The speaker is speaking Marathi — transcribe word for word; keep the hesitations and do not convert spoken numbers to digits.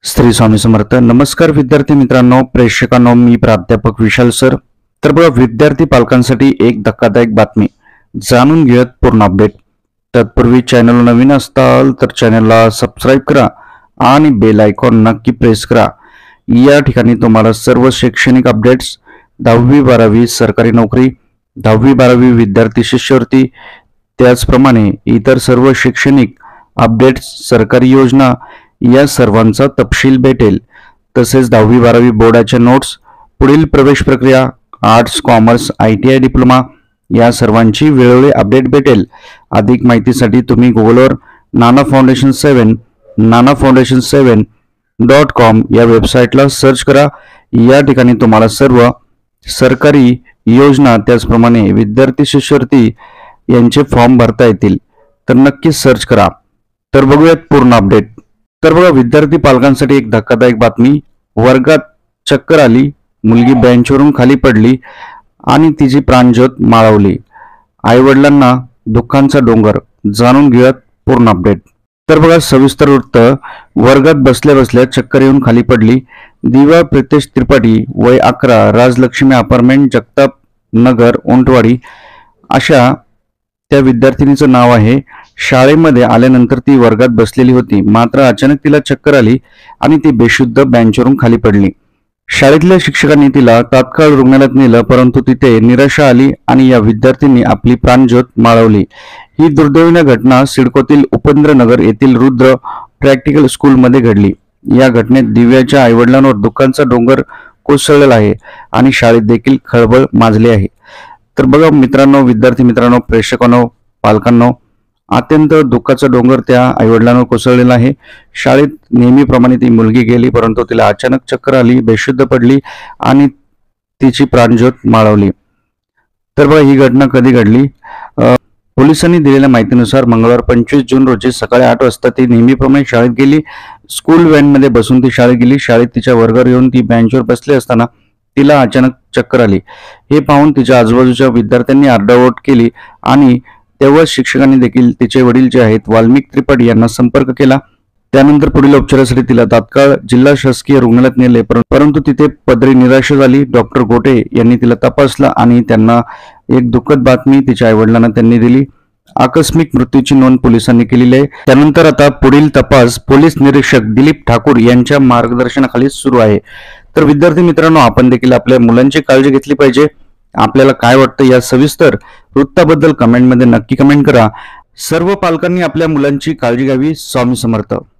श्री स्वामी समर्थ. नमस्कार विद्यार्थी मित्रांनो, प्रेक्षकांनो, मी प्राध्यापक विशाल सर. तर बघा, विद्यार्थी पालकांसाठी एक धक्कादायक बातमी. जाणून घेऊयात पूर्ण अपडेट. तत्पूर्वी चॅनल नवीन असताल तर चॅनलला सबस्क्राईब करा आणि बेल आयकॉन नक्की प्रेस करा. या ठिकाणी तुम्हाला सर्व शैक्षणिक अपडेट्स, दहावी बारावी सरकारी नोकरी, दहावी बारावी विद्यार्थी शिष्यवृत्ती, त्याचप्रमाणे इतर सर्व शैक्षणिक अपडेट्स, सरकारी योजना या सर्वांचा तपशील भेटेल. तसेच दहावी बारावी बोर्डाच्या नोट्स, पुढील प्रवेश प्रक्रिया, arts, commerce, I T I, diploma या सर्वांची वेळोवेळी अपडेट भेटेल. अधिक माहितीसाठी तुम्ही गुगलवर Nana foundation seven Nana foundation seven dot com या वेबसाईटला सर्च करा. या ठिकाणी तुम्हाला सर्व सरकारी योजना, त्याचप्रमाणे विद्यार्थी शिष्यवृत्ती यांचे फॉर्म भरता येतील. तर नक्की सर्च करा. तर बघूयात पूर्ण अपडेट. तर बघा, विद्यार्थी पालकांसाठी एक धक्कादायक बातमी. वर्गात चक्कर आली, मुलगी बेंचवरून खाली पडली आणि तिची प्राणज्योत माळवली. आई वडिलांना दुःखांचा डोंगर. जाणून घेऊयात पूर्ण अपडेट. तर बघा, सविस्तर वृत्त. वर्गात बसल्या बसल्या चक्कर येऊन खाली पडली. दिवा प्रितेश त्रिपाठी, वय अकरा, राजलक्ष्मी अपार्टमेंट, जगताप नगर, उंटवाडी अशा त्या विद्यार्थिनीचं नाव आहे. शाळेमध्ये आल्यानंतर ती वर्गात बसलेली होती, मात्र अचानक तिला चक्कर आली आणि ती बेशुद्ध बेंचवरून खाली पडली. शाळेतल्या शिक्षकांनी तिला तात्काळ रुग्णालयात नेलं, परंतु तिथे निराशा आली आणि या विद्यार्थ्यांनी आपली प्राणज्योत माळवली. ही दुर्दैवी घटना सिडकोतील उपेंद्रनगर येथील रुद्र प्रॅक्टिकल स्कूलमध्ये घडली. या घटनेत दिव्याच्या आईवडिलांवर दुःखांचा डोंगर कोसळलेला आहे आणि शाळेत देखील खळबळ माजली आहे. तर बघा मित्रांनो, विद्यार्थी मित्रांनो, प्रेक्षकांनो, पालकांनो, अत्यंत दुःखाचा डोंगर त्या आईवडिलांवर कोसळलेला आहे. शाळेत नेहमीप्रमाणे ती मुलगी गेली, परंतु तिला अचानक चक्कर आली, बेशुद्ध पडली आणि तिची प्राणज्योत माळवली. तर बघा, ही घटना कधी घडली? पोलिसांनी दिलेल्या माहितीनुसार मंगळवार पंचवीस जून रोजी सकाळी आठ वाजता ती नेहमीप्रमाणे शाळेत गेली. स्कूल व्हॅनमध्ये बसून ती शाळेत गेली. शाळेत तिच्या वर्गावर येऊन ती बेंचवर बसली असताना तिला अचानक चक्कर आली. हे पाहून तिच्या आजूबाजूच्या विद्यार्थ्यांनी आरडाओरड केली आणि तेव्हा शिक्षकांनी देखील तिचे वडील जे आहेत वाल्मिक त्रिपाठी यांना संपर्क केला. त्यानंतर पुढील उपचारासाठी तिला तात्काळ जिल्हा शासकीय रुग्णालयात नेले, परंतु तिथे पदरी निराशा झाली. डॉक्टर गोटे यांनी तिला तपासलं आणि त्यांना एक दुःखद बातमी तिच्या आईवडिलांना त्यांनी दिली. आकस्मिक मृत्यूची नोंद पोलिसांनी केलेली आहे. त्यानंतर आता पुढील तपास पोलीस निरीक्षक दिलीप ठाकूर यांच्या मार्गदर्शनाखाली सुरू आहे. तर विद्यार्थी मित्रांनो, आपण देखील आपल्या मुलांची काळजी घेतली पाहिजे. आपल्याला काय वाटतं या सविस्तर वृत्ताबद्दल कमेंटमध्ये नक्की कमेंट करा. सर्व पालकांनी आपल्या मुलांची काळजी घ्यावी. स्वामी समर्थ.